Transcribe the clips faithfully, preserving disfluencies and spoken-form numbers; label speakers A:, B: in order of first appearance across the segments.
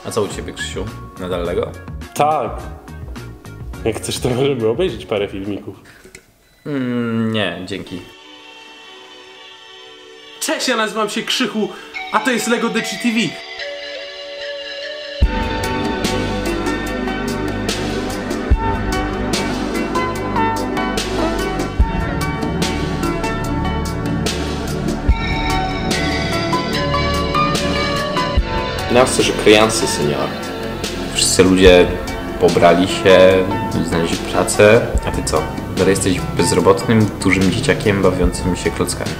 A: A co u ciebie, Krzysiu? Nadal Lego?
B: Tak. Jak chcesz, to możemy obejrzeć parę filmików.
A: Mm, nie, dzięki.
C: Cześć, ja nazywam się Krzychu, a to jest Lego The G T V.
D: No, że kryjancy, senior.
A: Wszyscy ludzie pobrali się, znaleźli pracę, a ty co? Dalej jesteś bezrobotnym, dużym dzieciakiem bawiącym się klockami.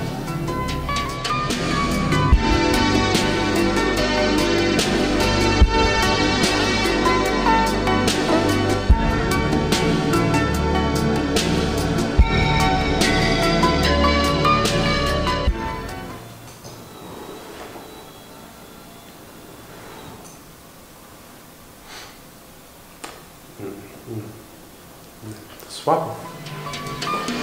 B: To słabo.